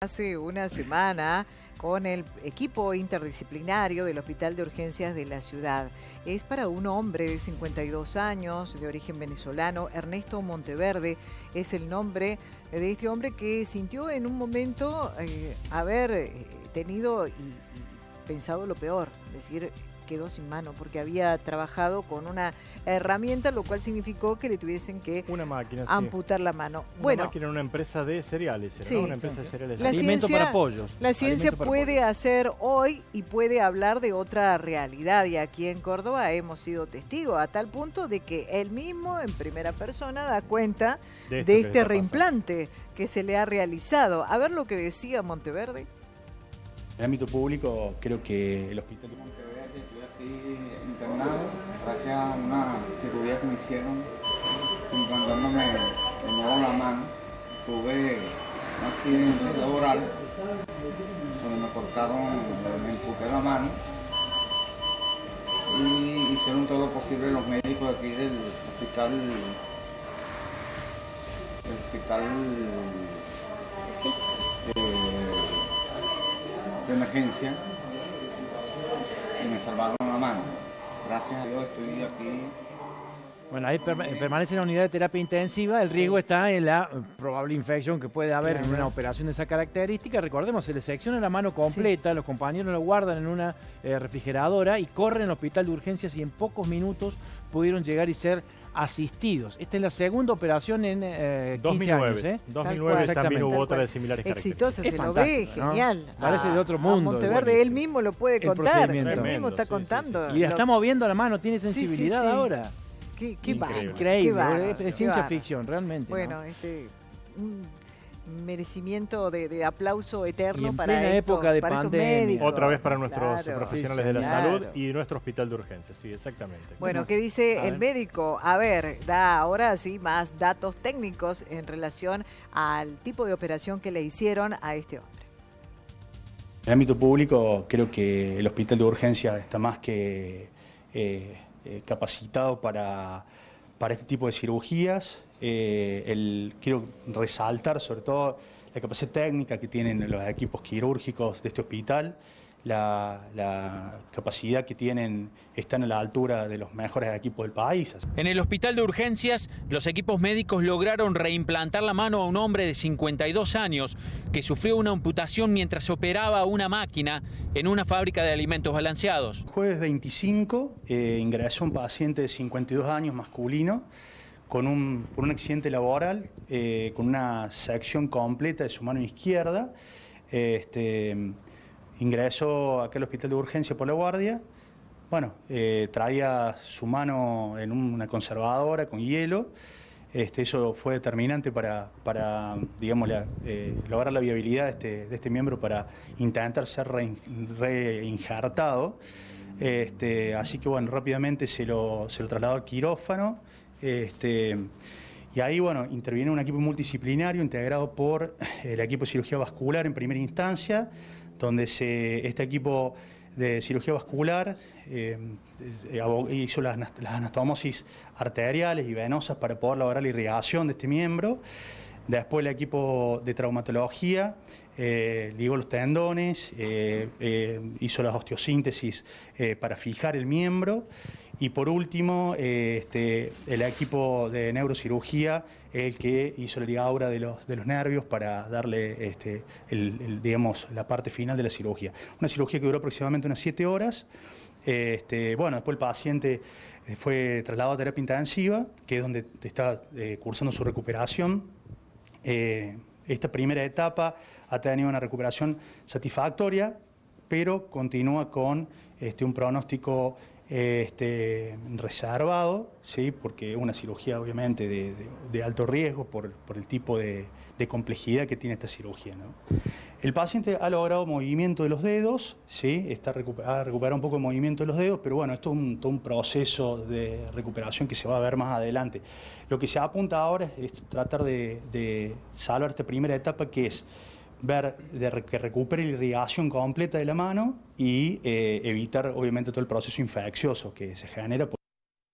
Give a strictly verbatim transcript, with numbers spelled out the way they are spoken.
Hace una semana con el equipo interdisciplinario del Hospital de Urgencias de la ciudad. Es para un hombre de cincuenta y dos años, de origen venezolano, Ernesto Monteverde, es el nombre de este hombre que sintió en un momento eh, haber eh, tenido y, y pensado lo peor, es decir, quedó sin mano porque había trabajado con una herramienta, lo cual significó que le tuviesen que una máquina, amputar sí. la mano. Una bueno, máquina en una empresa de cereales, ¿no? Sí. Una empresa de cereales. La Alimento ciencia, para pollos. La ciencia Alimento puede pollos. hacer hoy y puede hablar de otra realidad, y aquí en Córdoba hemos sido testigos a tal punto de que él mismo en primera persona da cuenta de, de este reimplante que se le ha realizado. A ver lo que decía Monteverde. En el ámbito público, creo que el hospital de Monteverde, estoy aquí internado gracias a una cirugía que me hicieron implantándome de nuevo la mano. Tuve un accidente laboral donde me cortaron, me amputé la mano y hicieron todo lo posible los médicos aquí del hospital, del hospital de, de emergencia, y me salvaron la mano. Gracias a Dios estoy aquí. Bueno, ahí permanece en la unidad de terapia intensiva. El riesgo sí. está en la probable infección que puede haber claro. en una operación de esa característica. Recordemos, se le secciona la mano completa, sí. los compañeros la guardan en una eh, refrigeradora y corren al hospital de urgencias y en pocos minutos pudieron llegar y ser asistidos. Esta es la segunda operación en eh, quince años. ¿eh? dos mil nueve también hubo otra de similares exitosa, se lo ve, genial. ¿no? Parece de otro mundo. A Monteverde él mismo lo puede contar, él mismo está sí, contando. Sí, sí. Y la está moviendo la mano, tiene sensibilidad sí, sí, sí. ahora. Qué, qué increíble, bar, increíble. Qué bar, es, es ciencia bar. ficción, realmente. Bueno, ¿no? este un merecimiento de, de aplauso eterno y en para plena estos, época de para pandemia. Otra vez para nuestros claro, profesionales sí, de la claro. salud y nuestro hospital de urgencias, sí, exactamente. Bueno, ¿qué dice el médico? A ver, da ahora sí más datos técnicos en relación al tipo de operación que le hicieron a este hombre. En el ámbito público, creo que el hospital de urgencias está más que eh, eh, capacitado para, para este tipo de cirugías. Eh, el, quiero resaltar sobre todo la capacidad técnica que tienen los equipos quirúrgicos de este hospital, la, la capacidad que tienen, están a la altura de los mejores equipos del país. En el hospital de urgencias, los equipos médicos lograron reimplantar la mano a un hombre de cincuenta y dos años que sufrió una amputación mientras operaba una máquina en una fábrica de alimentos balanceados. Jueves veinticinco eh, ingresó un paciente de cincuenta y dos años masculino con un, por un accidente laboral, eh, con una sección completa de su mano izquierda. Este, ingresó acá al hospital de urgencia por la guardia. Bueno, eh, traía su mano en una conservadora con hielo. Este, eso fue determinante para, para digamos, la, eh, lograr la viabilidad de este, de este miembro para intentar ser reinjertado. Este, así que bueno, rápidamente se lo, se lo trasladó al quirófano. Este, y ahí, bueno, interviene un equipo multidisciplinario integrado por el equipo de cirugía vascular en primera instancia, donde se, este equipo de cirugía vascular eh, hizo las, las anastomosis arteriales y venosas para poder lograr la irrigación de este miembro. Después el equipo de traumatología eh, ligó los tendones, eh, eh, hizo la osteosíntesis eh, para fijar el miembro. Y por último, eh, este, el equipo de neurocirugía, el que hizo la ligadura de los, de los nervios para darle este, el, el, digamos, la parte final de la cirugía. Una cirugía que duró aproximadamente unas siete horas. Este, bueno, después el paciente fue trasladado a terapia intensiva, que es donde está eh, cursando su recuperación. Eh, esta primera etapa ha tenido una recuperación satisfactoria, pero continúa con este, un pronóstico Este, reservado, ¿sí? Porque es una cirugía obviamente de, de, de alto riesgo por, por el tipo de, de complejidad que tiene esta cirugía, ¿no? El paciente ha logrado movimiento de los dedos, ¿sí? Está recuper, ha recuperado un poco el movimiento de los dedos, pero bueno, esto es un, todo un proceso de recuperación que se va a ver más adelante. Lo que se apunta ahora es, es tratar de, de salvar esta primera etapa, que es ver de que recupere la irrigación completa de la mano y eh, evitar obviamente todo el proceso infeccioso que se genera por